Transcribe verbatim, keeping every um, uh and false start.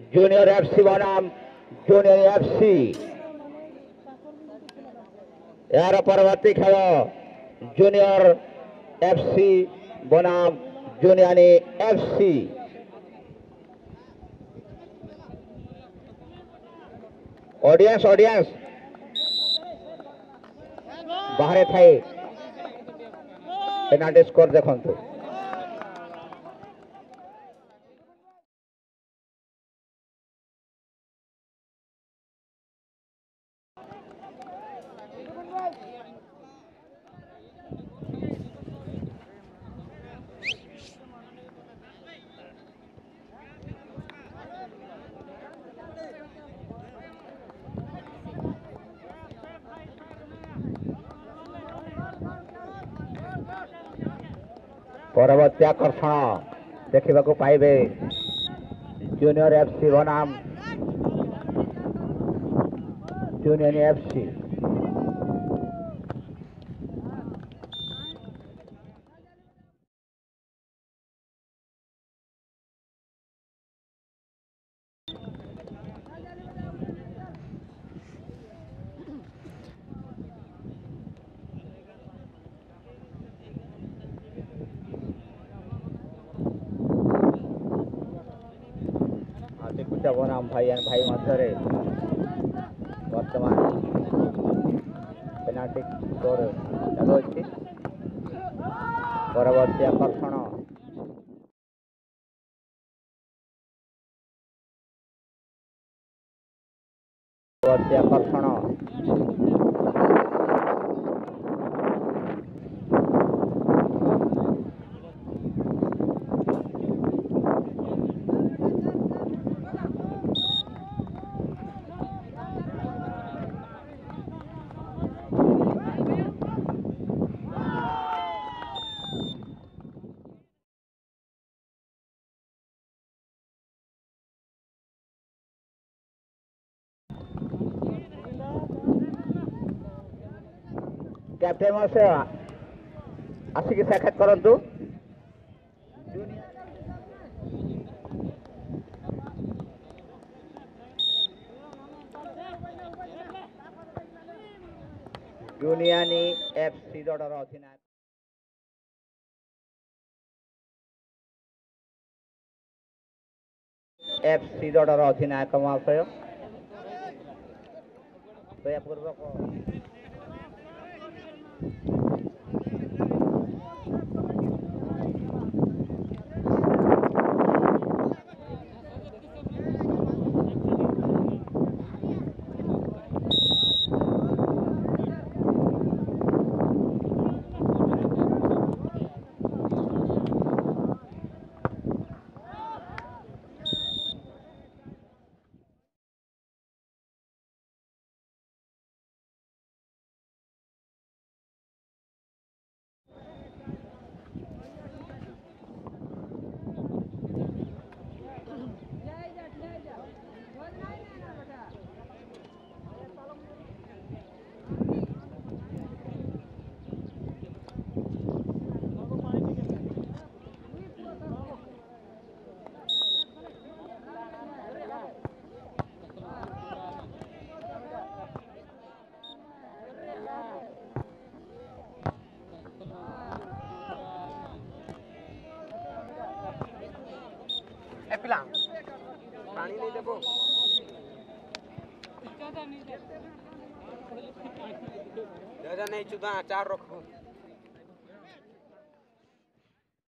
Junior FC बनाम junior FC यार परवर्ती खेल जूनियर एफसी बनाम जूनियर एफसी ऑडियंस ऑडियंस बाहर थाई पेनाल्टी स्कोर देखंतु परवर्ती आकर्षण देखा पाइबे जूनियर एफसी बनाम जूनियर एफसी बनाम भाई एंड भाई मध्य वर्तमान पेनाल्टी स्कोर चलुच्छी परवर्ती आकर्षण परवर्ती आकर्षण कैप्टेन महोदय आसिक साक्षात करंतु जूनियर एफसी दलर अधिनायक एफसी दलर अधिनायक महाशय दयापूर्वक पानी नहीं देबो नहीं चुदा चार रखो।